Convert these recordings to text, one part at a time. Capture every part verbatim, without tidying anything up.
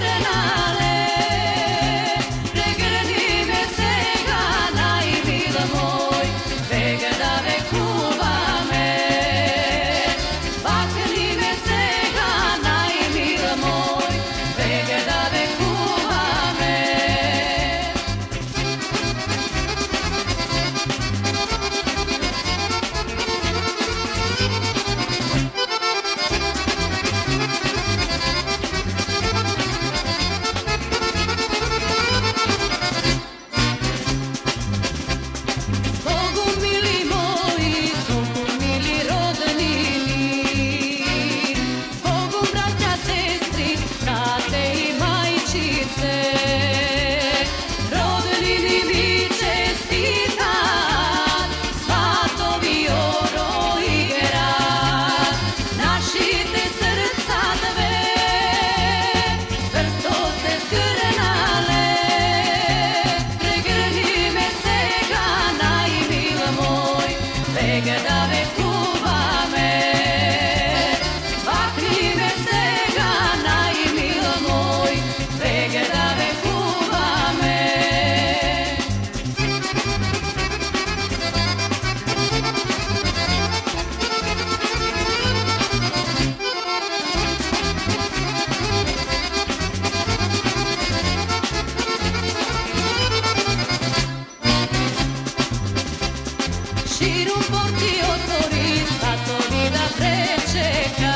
Širom porti otvori, satovi da prečeka.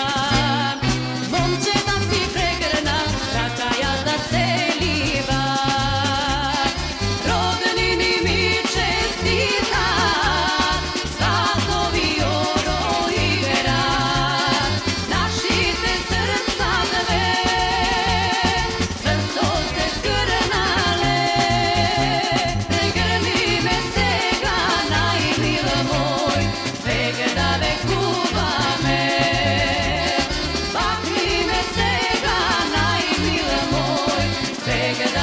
Momče da si pregrna, rakaja da celiva. Rodnini mi čestita, satovi oro igra. Našite srca dve, srco se zgrnale. Pregrni me sega, najmila moj, vega da ve kuva me. Bakni me sega, najmila moj, vega